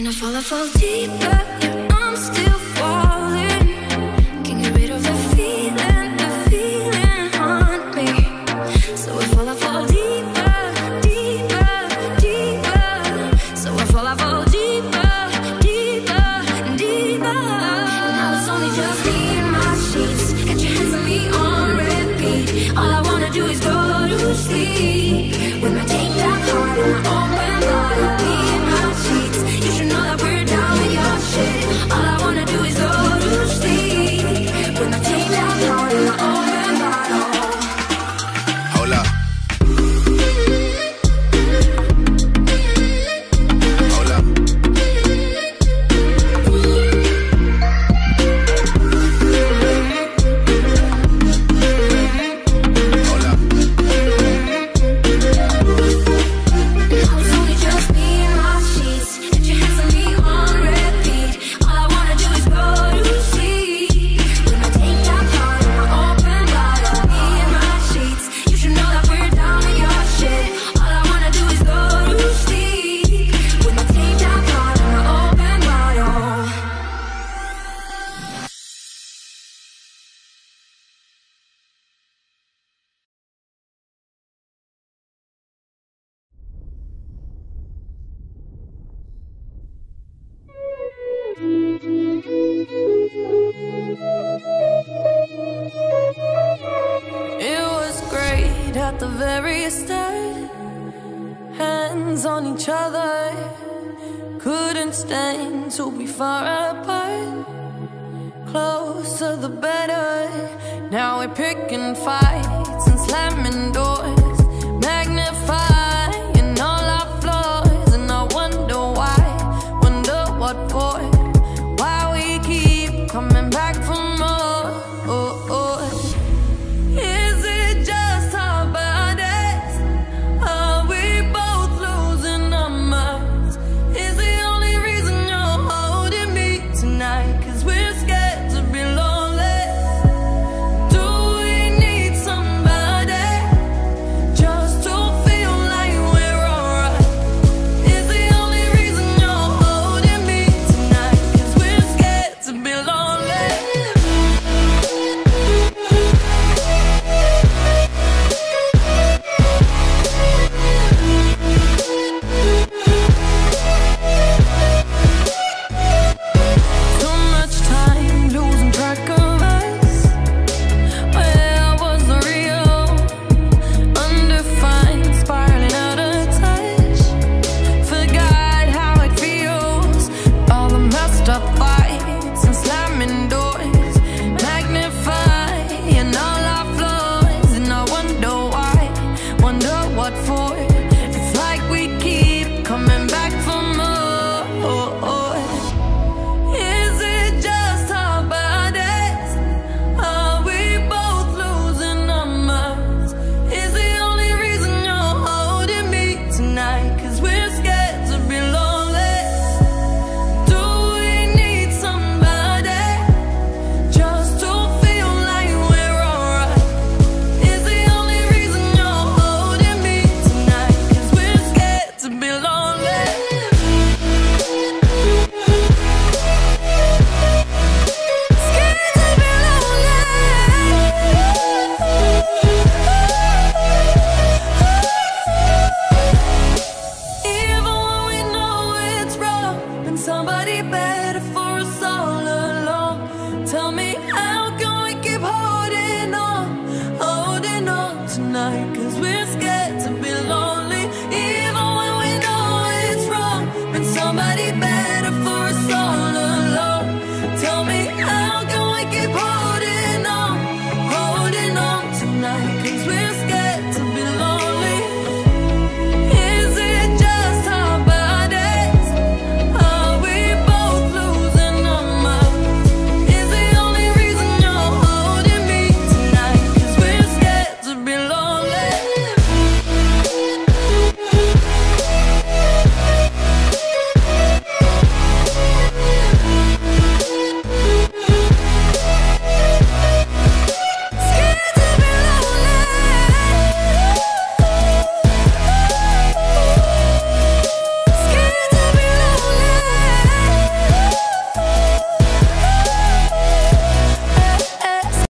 I fall deeper, yeah, I'm still falling. Can't get rid of the feeling haunt me. So I fall deeper, deeper, deeper. So I fall deeper, deeper, deeper. Now it's only just me and my sheets. Got your hands on me on repeat. All I wanna do is go to sleep with my tape down hard and my open bottle. Me and my sheets. You should know that we're down with your shit. All I wanna do is go to sleep with my tape down hard and my open bottle. Hold up. Hold up. Hold up. Now it's only just me and my sheets. Get your hands on me on repeat. All I wanna do is go to sleep with my tape down hard and my open bottle. Me and my sheets. You should know that we're down with your shit. All I wanna do is go to sleep with my tape down hard and my open bottle. It was great at the very start. Hands on each other, couldn't stand to be far apart. Closer the better. Now we're picking fights and slamming doors, magnifying all our flaws. And I wonder why, wonder what for, why we keep coming back for more. Is it just our bodies? Are we both losing our minds? Is the only reason you're holding me tonight 'cause we're scared to be lonely? Do we need somebody just to feel like we're alright? Is the only reason you're holding me tonight 'cause we're scared to be lonely? Too much time losing track of us. Where was the real? Undefined, spiraling out of touch. Forgot how it feels. All the messed up fights and slamming doors, magnifying all our flaws. And I wonder why, wonder what for. It's like we keep coming back for more. Is it just our bodies? Are we both losing our minds? Is the only reason you're holding me tonight 'cause we're scared to be lonely? Do we need somebody just to feel like we're alright? Is the only reason you're holding me tonight 'cause we're scared to be lonely? Scared to be lonely. Even when we know it's wrong, and somebody better